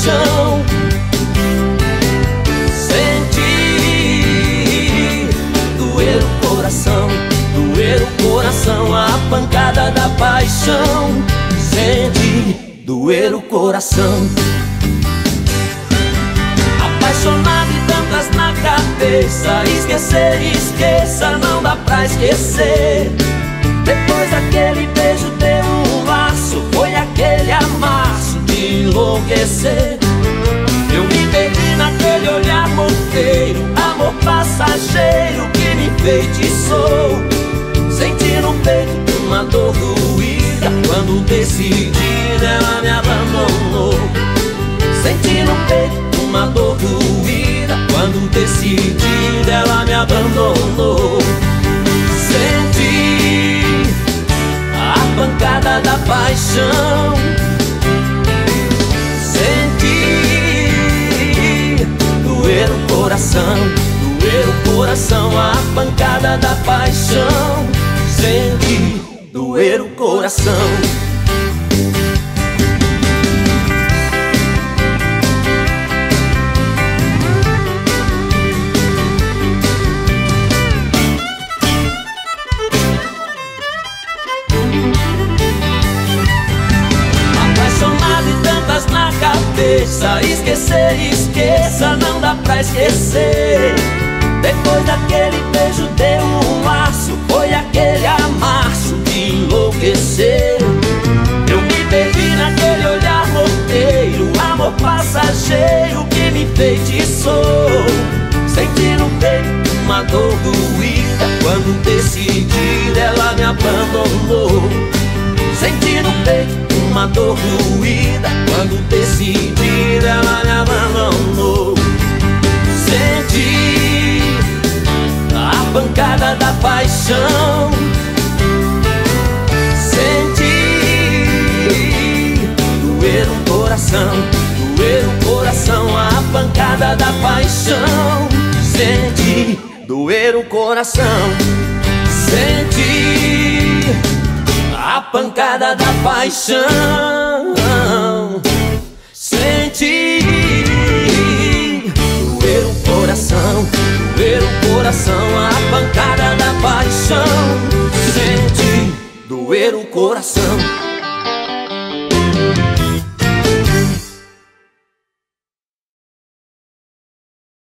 paixão. Senti doer o coração, a pancada da paixão. Senti doer o coração. Apaixonado e tantas na cabeça, esquecer, esqueça, não dá pra esquecer. Depois daquele beijo deu um laço, foi aquele amasso de enlouquecer. Eu me perdi naquele olhar morteiro, amor passageiro que me enfeitiçou. Senti no peito uma dor doída, quando decidi ela me abandonou. Senti no peito uma dor doída, quando decidi ela me abandonou. Senti a pancada da paixão. Senti doer o coração, a pancada da paixão. Senti doer o coração. Apaixonado e tantas na cabeça, esquecer, esqueça, não dá pra esquecer. Depois daquele beijo deu um laço, foi aquele amasso de enlouquecer. Eu me perdi naquele olhar morteiro, amor passageiro que me enfeitiçou. Senti no peito uma dor doída, quando decidi ela me abandonou. Senti no peito uma dor doída, quando decidi ela me abandonou. Senti a pancada da paixão. Senti doer o coração, a pancada da paixão. Senti doer o coração. Senti a pancada da paixão. Senti doer o coração, a pancada da paixão. Senti doer o coração.